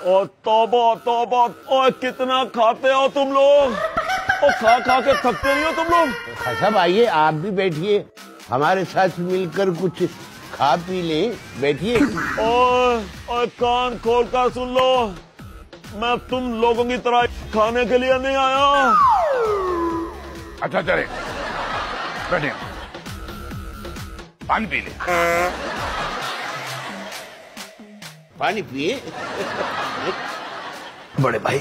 और तौबा तौबा, और कितना खाते हो तुम लोग, और खा खा के थकते नहीं हो तुम लोग। साहब आइए, आप भी बैठिए, हमारे साथ मिलकर कुछ खा पी ले, बैठिए। और कान खोल कर सुन लो, मैं तुम लोगों की तरह खाने के लिए नहीं आया। अच्छा चले, बैठे, पानी पी ले। पानी पिए। बड़े भाई,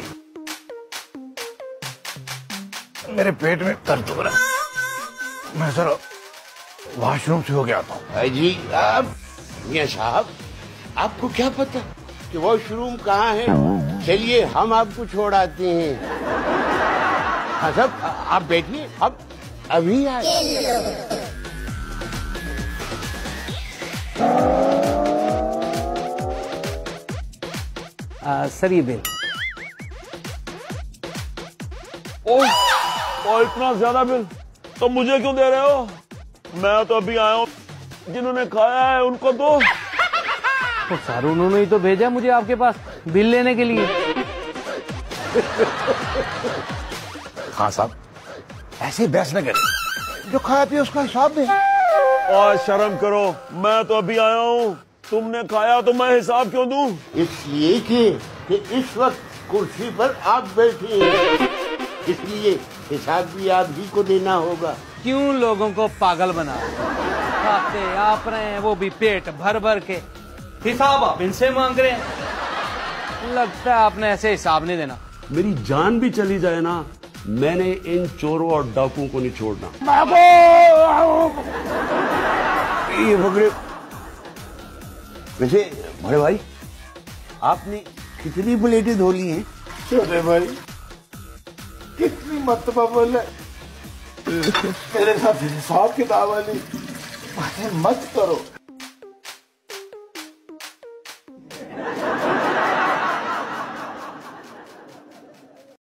मेरे पेट में दर्द हो रहा है, मैं जरा वॉशरूम से होके आता हूँ। जी आप मियां साहब, आपको क्या पता कि वॉशरूम कहाँ है? चलिए हम आपको छोड़ आते हैं। हाँ साहब, आप बैठिए, अब अभी आए। सर ये बिल। और इतना ज्यादा बिल तो मुझे क्यों दे रहे हो? मैं तो अभी आया हूँ, जिन्होंने खाया है उनको दो। तो सर उन्होंने ही तो भेजा मुझे आपके पास बिल लेने के लिए। हाँ साहब, ऐसे बहस न करें, जो खाया पिया उसका हिसाब दे। और शर्म करो, मैं तो अभी आया हूँ, तुमने खाया तो मैं हिसाब क्यों दूं? इसलिए कि इस वक्त कुर्सी पर आप बैठे हैं, इसलिए हिसाब भी आप ही को देना होगा। क्यों लोगों को पागल बना, खाते आप रहे हैं, वो भी पेट भर भर के, हिसाब आप इनसे मांग रहे हैं। लगता है आपने ऐसे हिसाब नहीं देना। मेरी जान भी चली जाए ना, मैंने इन चोरों और डाकुओं को नहीं छोड़ना। ये पकड़े। वैसे बड़े भाई, आपने कितनी प्लेटें धो ली हैं? छोटे भाई, कितनी मर्तबा बोले मेरे साथ हिसाब किताब वाली बातें मत करो।